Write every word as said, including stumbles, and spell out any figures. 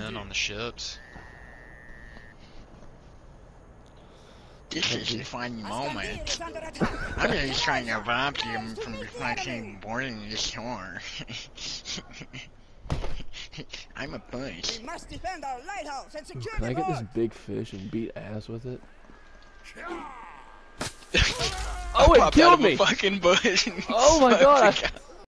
in on the ships. This is a fun moment. I'm just trying to rob them from reflecting boarding the shore. I'm a bush. We must defend our lighthouse and secure Can the I get this port. big fish and beat ass with it? Oh, it killed out of me! a fucking bush. Oh my god! I,